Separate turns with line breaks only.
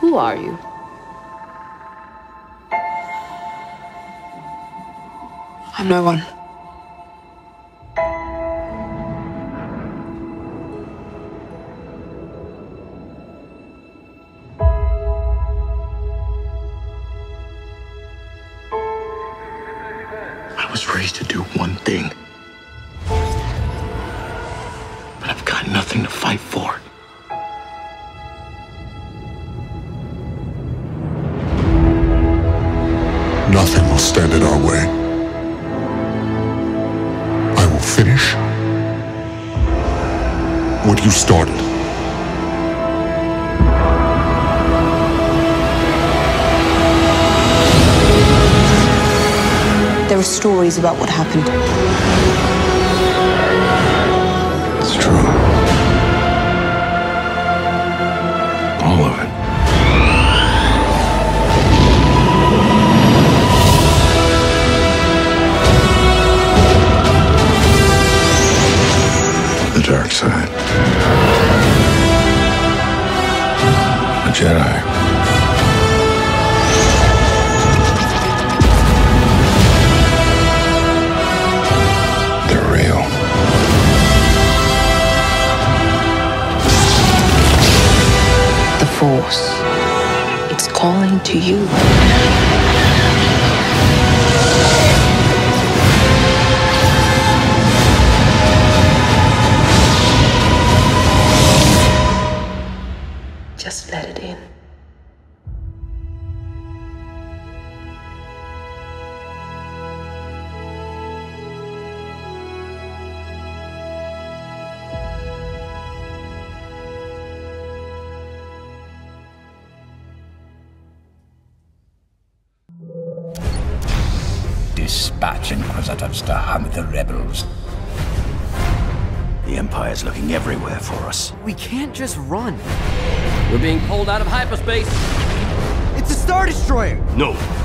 Who are you?
I'm no one.
I was raised to do one thing. But I've got nothing to fight for.
Nothing will stand in our way. I will finish what you started.
There are stories about what happened.
It's true. All of it. The dark side. The Jedi. They're real.
The Force. It's calling to you. Just let it in.
Dispatch Inquisitors to hunt the rebels. The Empire's looking everywhere for us.
We can't just run.
We're being pulled out of hyperspace.
It's a Star Destroyer!
No,